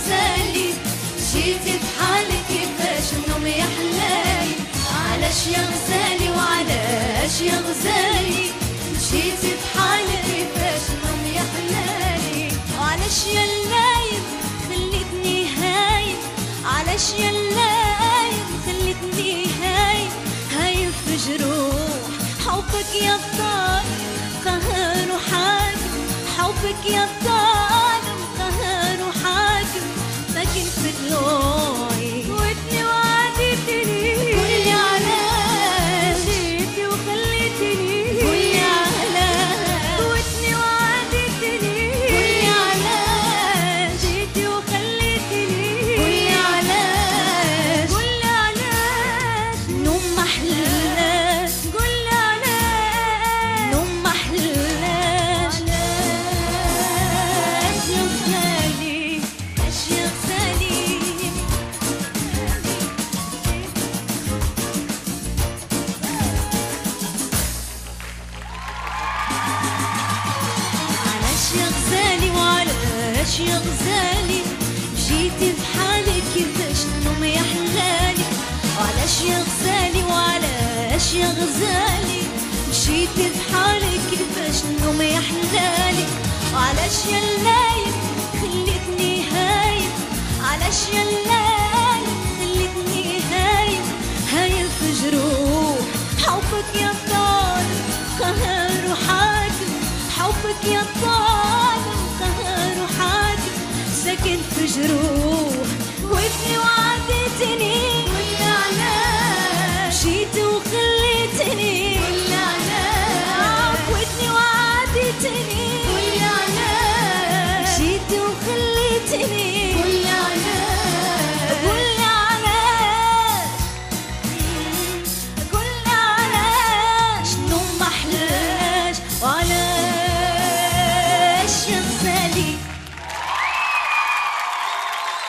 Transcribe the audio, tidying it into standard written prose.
غزالي مشيتي بحالك كيفاش النوم يحلالي. علاش يا غزالي وعلاش يا غزالي مشيتي بحالك كيفاش النوم يحلالي. وعلاش يا اللايم خليتني هايم، علاش يا اللايم خليتني هايم في جروح حبك يا الظالم قهر وحاكم. حبك يا الظالم قهر وحاكم ساكن في ضلوعي. فوتني وعديتني قولي علاش جيتي وخليتني. قولي علاش فوتني وعديتني. قولي علاش جيتي وخليتني. قولي علاش قولي علاش نوم محلاش. قولي علاش نوم محلاش. علاش يا غزالي علاش يا غزالي علاش يا غزالي وعلاش يا غزالي مشيتي بحالك كيفاش النوم يحلالي. وعلاش يا غزالي وعلاش يا غزالي مشيتي بحالك كيفاش النوم يحلالي. وعلاش يا اللايم خليتني هايم، علاش يا اللايم خليتني هايم في جروح حبك يا الظالم قهر وحاكم. حبك يا الظالم قهر وحاكم ساكن في جروح. فوتني وعديتني